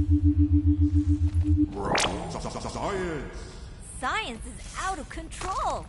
Science! Science is out of control.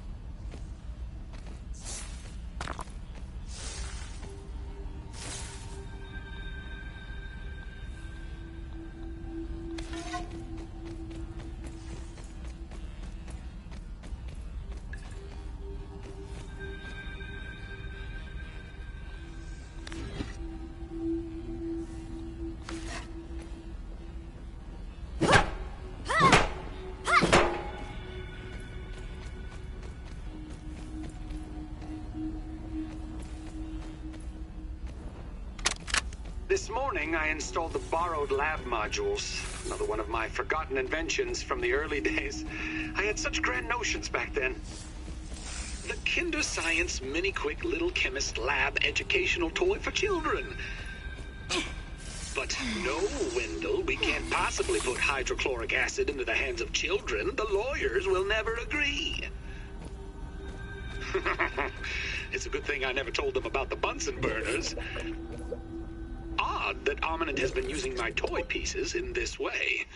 This morning, I installed the borrowed lab modules. Another one of my forgotten inventions from the early days. I had such grand notions back then. The Kinder Science Mini Quick Little Chemist Lab educational toy for children. But no, Wendell, we can't possibly put hydrochloric acid into the hands of children. The lawyers will never agree. It's a good thing I never told them about the Bunsen burners. Odd that Ominent has been using my toy pieces in this way.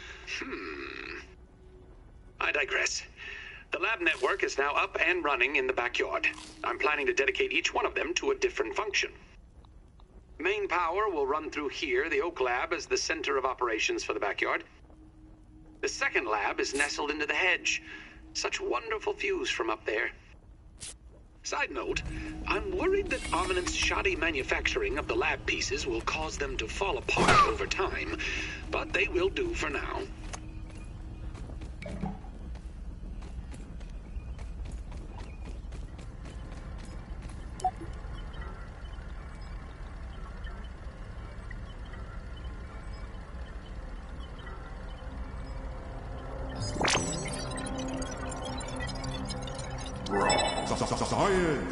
I digress. The lab network is now up and running in the backyard. I'm planning to dedicate each one of them to a different function. Main power will run through here. The Oak Lab is the center of operations for the backyard. The second lab is nestled into the hedge. Such wonderful views from up there. Side note, I'm worried that Ominent's shoddy manufacturing of the lab pieces will cause them to fall apart over time, but they will do for now. Science!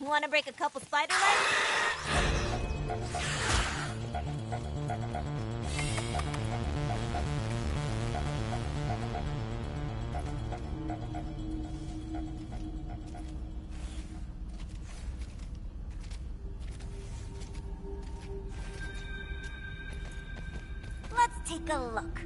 Want to break a couple spider legs? Let's take a look.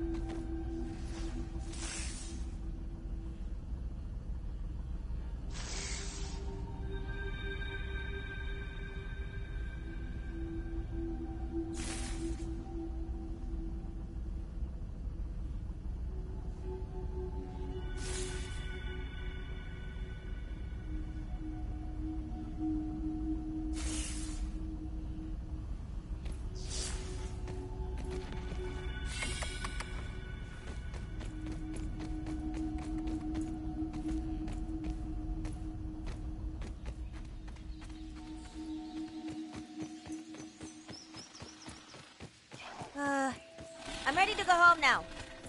I'm ready to go home now.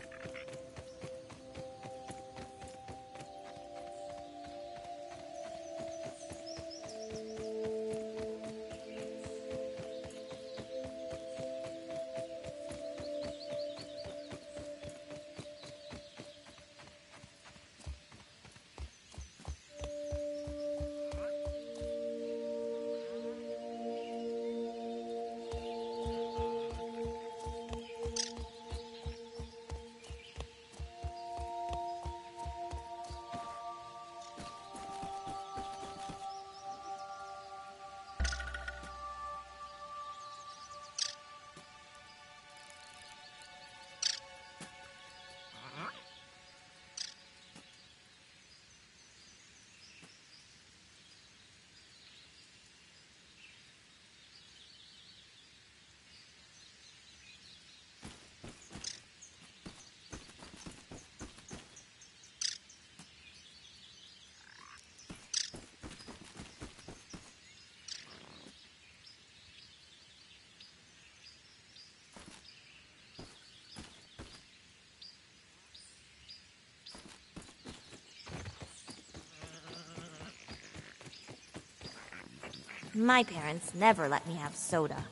My parents never let me have soda.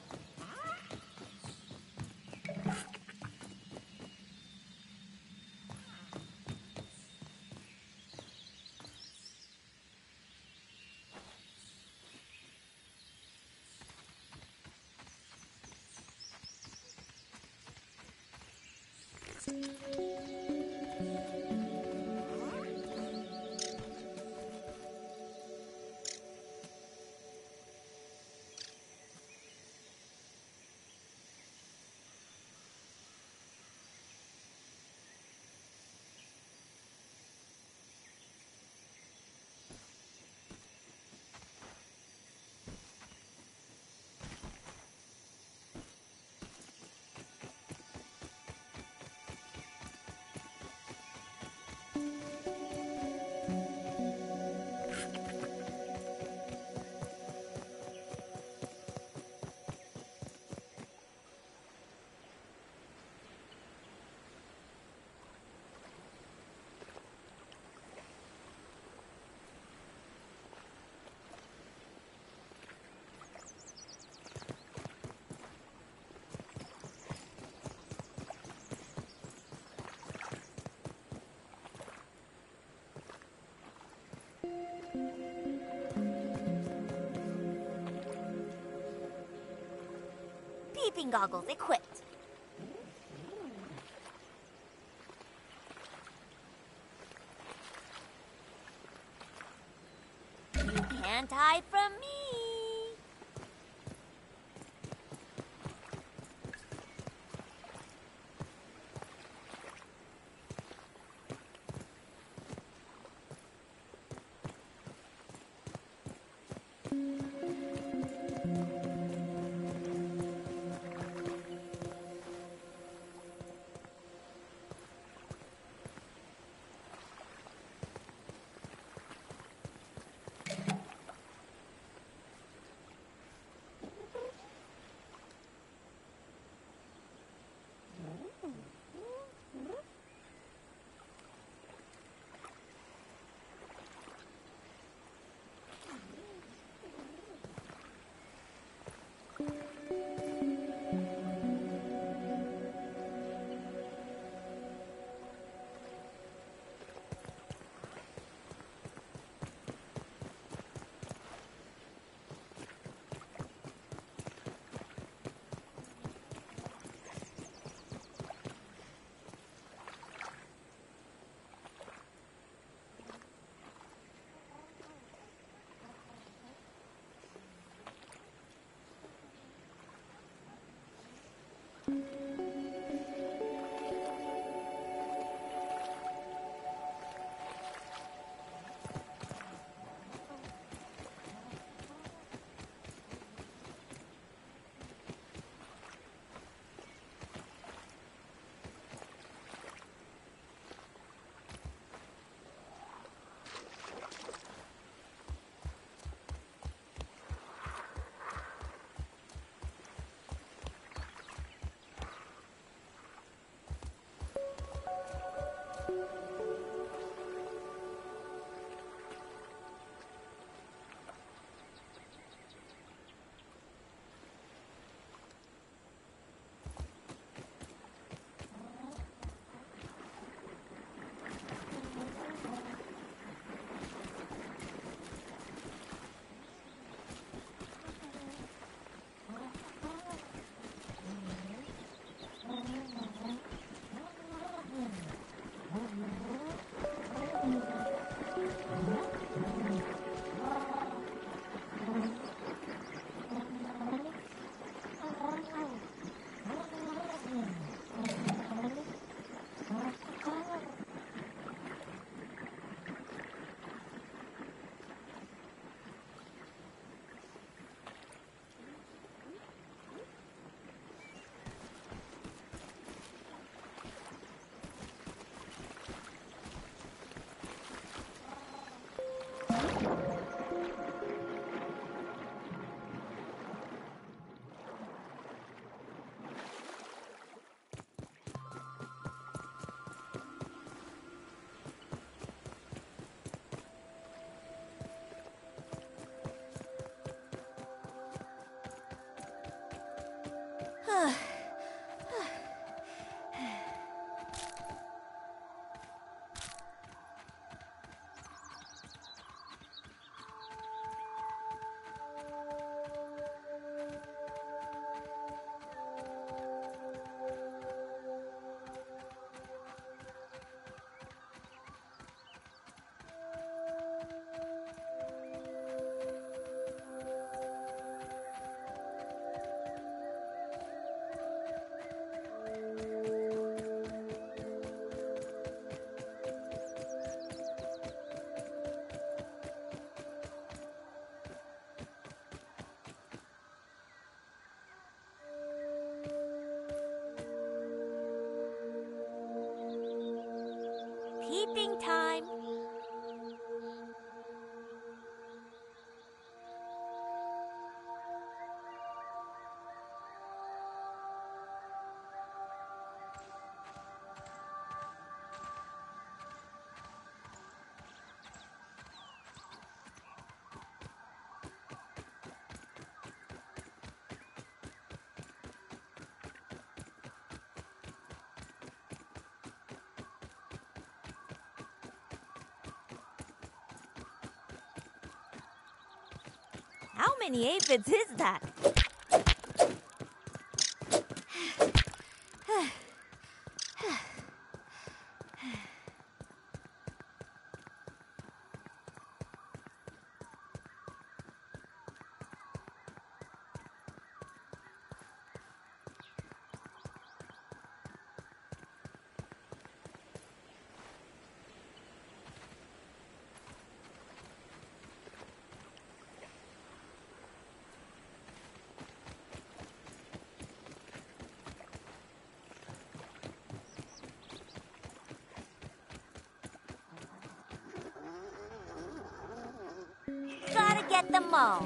Peeping goggles equipped. You can't hide from me. Cooking time. How many aphids is that? Gotta get them all.